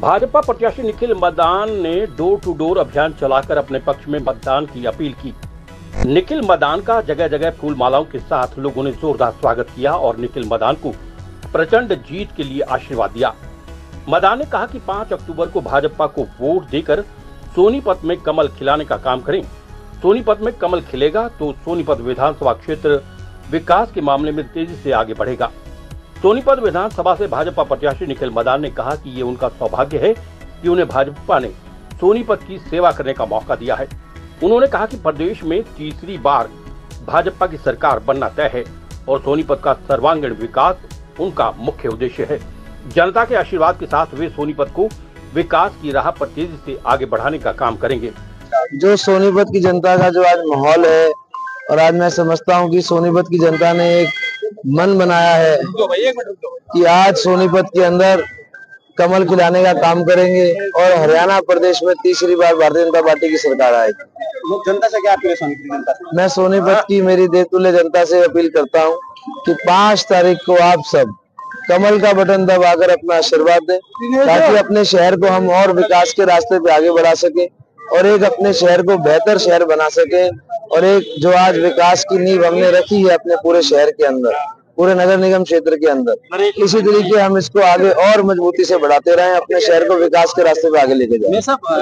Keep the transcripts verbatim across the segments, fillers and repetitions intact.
भाजपा प्रत्याशी निखिल मदान ने door to door अभियान चलाकर अपने पक्ष में मतदान की अपील की। निखिल मदान का जगह जगह फूल मालाओं के साथ लोगों ने जोरदार स्वागत किया और निखिल मदान को प्रचंड जीत के लिए आशीर्वाद दिया। मदान ने कहा कि पाँच अक्टूबर को भाजपा को वोट देकर सोनीपत में कमल खिलाने का काम करें। सोनीपत में कमल खिलेगा तो सोनीपत विधानसभा क्षेत्र विकास के मामले में तेजी से आगे बढ़ेगा। सोनीपत विधानसभा से भाजपा प्रत्याशी निखिल मदान ने कहा कि ये उनका सौभाग्य है कि उन्हें भाजपा ने सोनीपत की सेवा करने का मौका दिया है। उन्होंने कहा कि प्रदेश में तीसरी बार भाजपा की सरकार बनना तय है और सोनीपत का सर्वांगीण विकास उनका मुख्य उद्देश्य है। जनता के आशीर्वाद के साथ वे सोनीपत को विकास की राह पर तेजी से आगे बढ़ाने का काम करेंगे। जो सोनीपत की जनता का जो आज माहौल है और आज मैं समझता हूं कि सोनीपत की जनता ने एक मन बनाया है कि आज सोनीपत के अंदर कमल खिलाने का काम करेंगे और हरियाणा प्रदेश में तीसरी बार भारतीय जनता पार्टी की सरकार आएगी। जनता से क्या अपील है? सोनीपत की जनता से मैं सोनीपत की मेरी देवतुल्य जनता से अपील करता हूं कि पांच तारीख को आप सब कमल का बटन दबाकर अपना आशीर्वाद दें ताकि अपने शहर को हम और विकास के रास्ते पे आगे बढ़ा सके और एक अपने शहर को बेहतर शहर बना सके और एक जो आज विकास की नींव हमने रखी है अपने पूरे शहर के अंदर, पूरे नगर निगम क्षेत्र के अंदर, इसी तरीके हम इसको आगे और मजबूती से बढ़ाते रहें, अपने शहर को विकास के रास्ते पे आगे लेके जाएं।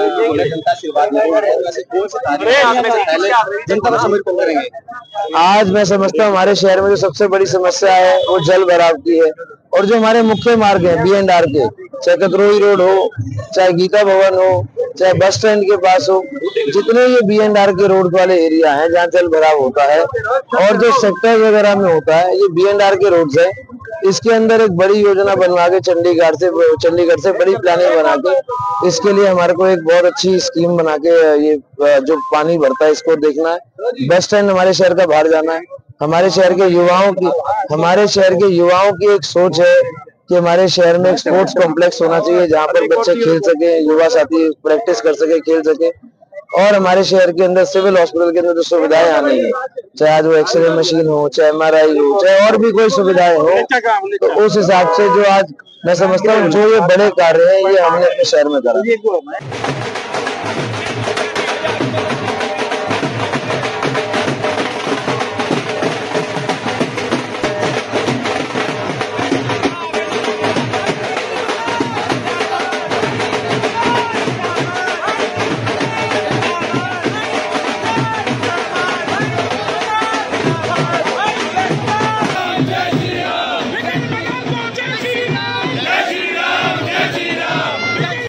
आज मैं समझता हूँ हमारे शहर में जो सबसे बड़ी समस्या है वो जल भराव की है और जो हमारे मुख्य मार्ग है बी एंड आर के, चाहे कतरोई रोड हो, चाहे गीता भवन हो, चाहे बस स्टैंड के पास हो, जितने ये बी एंड आर के रोड वाले एरिया हैं जहाँ जल भराव होता है और जो सेक्टर वगैरह में होता है, ये बी एंड आर के रोड्स है। इसके अंदर एक बड़ी योजना बनवा के चंडीगढ़ से चंडीगढ़ से बड़ी प्लानिंग बना के इसके लिए हमारे को एक बहुत अच्छी स्कीम बना के ये जो पानी भरता है इसको देखना है। बस स्टैंड हमारे शहर का बाहर जाना है। हमारे शहर के युवाओं की हमारे शहर के युवाओं की एक सोच है कि हमारे शहर में एक स्पोर्ट्स कॉम्प्लेक्स होना चाहिए जहाँ पर बच्चे खेल सके, युवा साथी प्रैक्टिस कर सके, खेल सके और हमारे शहर के अंदर सिविल हॉस्पिटल के अंदर जो सुविधाएं आनी है, चाहे आज वो एक्सरे मशीन हो, चाहे एम आर आई हो, चाहे और भी कोई सुविधाएं हो, तो उस हिसाब से जो आज मैं समझता हूँ जो ये बड़े कार्य हैं ये हमने अपने शहर में करा।